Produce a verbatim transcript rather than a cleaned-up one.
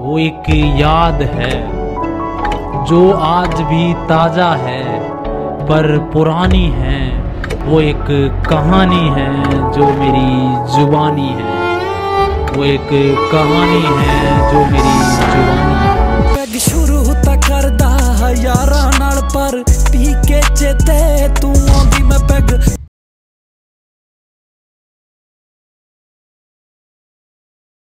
वो एक याद है जो आज भी ताज़ा है पर पुरानी है। वो एक कहानी है जो मेरी जुबानी है। वो एक कहानी है जो मेरी जुबानी है। पैग शुरू होता करदा यारा नाल पर पी के चेते तू आंदी मैं पैग